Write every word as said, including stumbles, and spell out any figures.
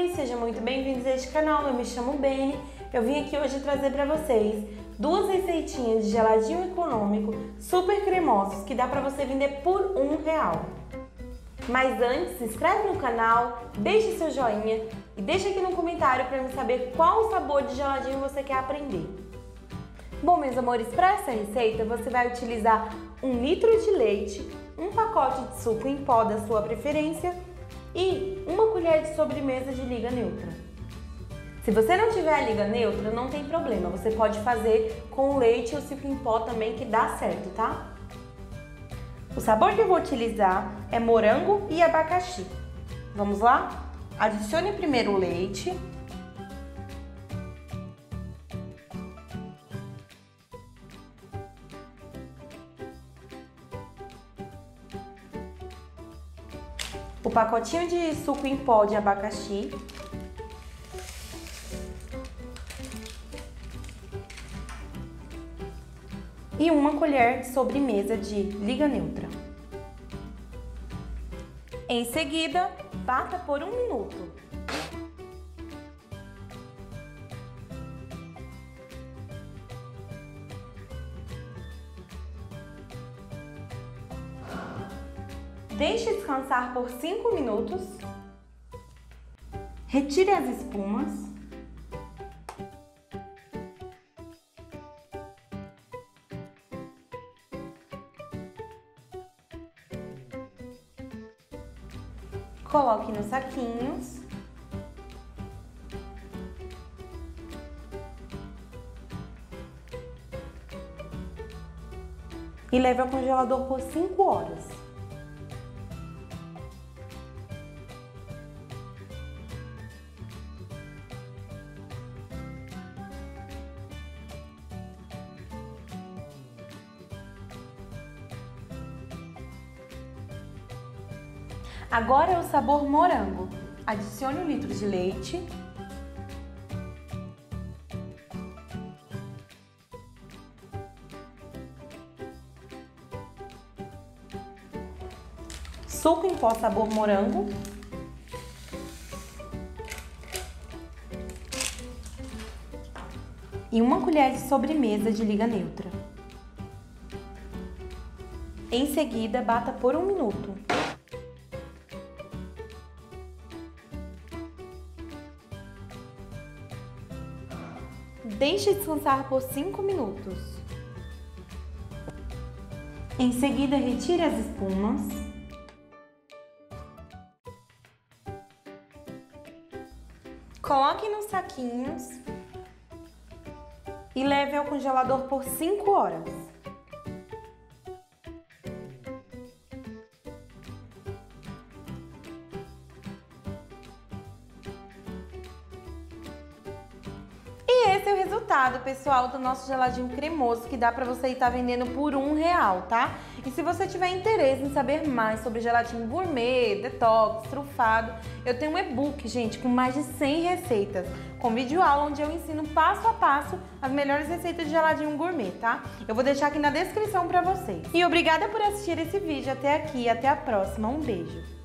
amores, sejam muito bem-vindos a este canal. Eu me chamo Beni. Eu vim aqui hoje trazer para vocês duas receitinhas de geladinho econômico super cremosos que dá para você vender por um real. Mas antes, se inscreve no canal, deixe seu joinha e deixa aqui no comentário para me saber qual sabor de geladinho você quer aprender. Bom, meus amores, para essa receita você vai utilizar um litro de leite, um pacote de suco em pó da sua preferência e uma colher de sobremesa de liga neutra. Se você não tiver a liga neutra, não tem problema, você pode fazer com o leite e o suco em pó também, que dá certo, tá? O sabor que eu vou utilizar é morango e abacaxi. Vamos lá? Adicione primeiro o leite. O pacotinho de suco em pó de abacaxi. E uma colher de sobremesa de liga neutra. Em seguida, bata por um minuto. Deixe descansar por cinco minutos. Retire as espumas. Coloque nos saquinhos. E leve ao congelador por cinco horas. Agora é o sabor morango. Adicione um litro de leite. Suco em pó sabor morango. E uma colher de sobremesa de liga neutra. Em seguida, bata por um minuto. Deixe descansar por cinco minutos. Em seguida, retire as espumas. Coloque nos saquinhos e leve ao congelador por cinco horas. E esse é o resultado, pessoal, do nosso geladinho cremoso, que dá pra você estar vendendo por um real, tá? E se você tiver interesse em saber mais sobre geladinho gourmet, detox, trufado, eu tenho um e-book, gente, com mais de cem receitas, com vídeo aula onde eu ensino passo a passo as melhores receitas de geladinho gourmet, tá? Eu vou deixar aqui na descrição pra vocês. E obrigada por assistir esse vídeo até aqui, até a próxima, um beijo!